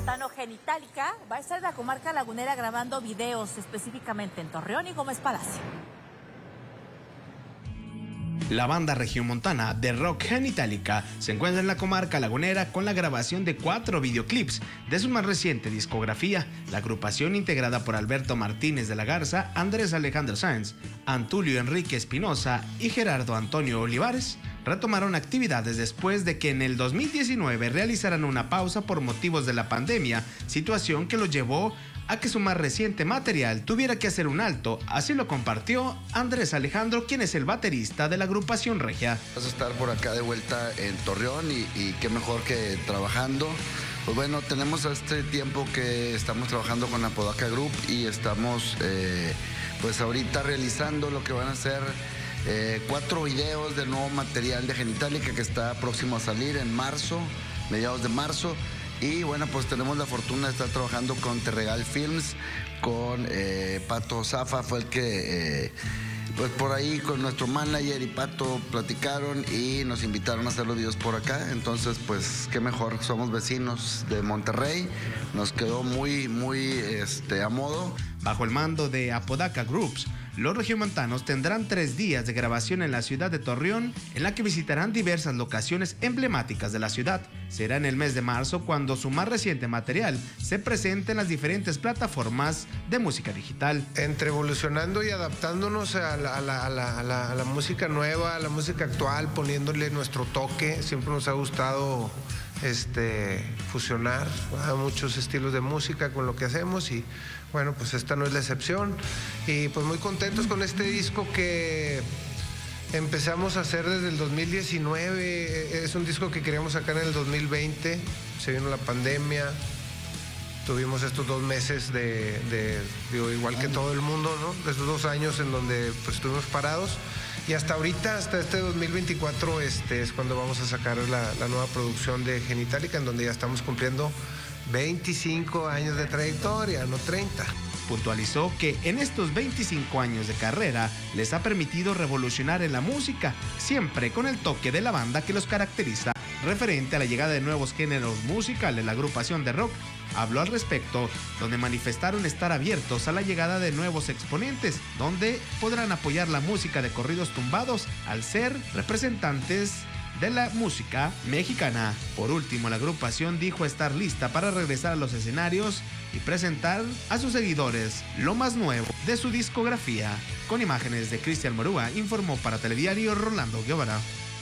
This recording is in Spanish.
regiomontano Genitalica va a estar en la comarca lagunera grabando videos, específicamente en Torreón y Gómez Palacio. La banda regiomontana de rock Genitalica se encuentra en la comarca lagunera con la grabación de 4 videoclips de su más reciente discografía. La agrupación, integrada por Alberto Martínez de la Garza, Andrés Alejandro Sáenz, Antulio Enrique Espinosa y Gerardo Antonio Olivares, retomaron actividades después de que en el 2019 realizaran una pausa por motivos de la pandemia, situación que los llevó a que su más reciente material tuviera que hacer un alto. Así lo compartió Andrés Alejandro, quien es el baterista de la agrupación regia. Vamos a estar por acá de vuelta en Torreón y qué mejor que trabajando. Pues bueno, tenemos este tiempo que estamos trabajando con Apodaca Group y estamos pues ahorita realizando lo que van a ser 4 videos del nuevo material de Genitalica que está próximo a salir en marzo, mediados de marzo. Y bueno, pues tenemos la fortuna de estar trabajando con Terregal Films, con Pato Zafa, fue el que pues por ahí con nuestro manager y Pato platicaron y nos invitaron a hacer los videos por acá. Entonces, pues qué mejor, somos vecinos de Monterrey, nos quedó muy a modo. Bajo el mando de Apodaca Groups, los regiomontanos tendrán 3 días de grabación en la ciudad de Torreón, en la que visitarán diversas locaciones emblemáticas de la ciudad. Será en el mes de marzo cuando su más reciente material se presente en las diferentes plataformas de música digital. Entre evolucionando y adaptándonos a la música nueva, a la música actual, poniéndole nuestro toque, siempre nos ha gustado fusionar a muchos estilos de música con lo que hacemos y bueno, pues esta no es la excepción y pues muy contentos con este disco que empezamos a hacer desde el 2019. Es un disco que queríamos sacar en el 2020, se vino la pandemia, tuvimos estos 2 meses digo, igual que todo el mundo, ¿no? Estos 2 años en donde pues estuvimos parados. Y hasta ahorita, hasta este 2024, es cuando vamos a sacar la nueva producción de Genitalica, en donde ya estamos cumpliendo 25 años de trayectoria, no 30. Puntualizó que en estos 25 años de carrera les ha permitido revolucionar en la música, siempre con el toque de la banda que los caracteriza. Referente a la llegada de nuevos géneros musicales, la agrupación de rock habló al respecto, donde manifestaron estar abiertos a la llegada de nuevos exponentes, donde podrán apoyar la música de corridos tumbados al ser representantes de la música mexicana. Por último, la agrupación dijo estar lista para regresar a los escenarios y presentar a sus seguidores lo más nuevo de su discografía. Con imágenes de Cristian Morúa, informó para Telediario Rolando Guevara.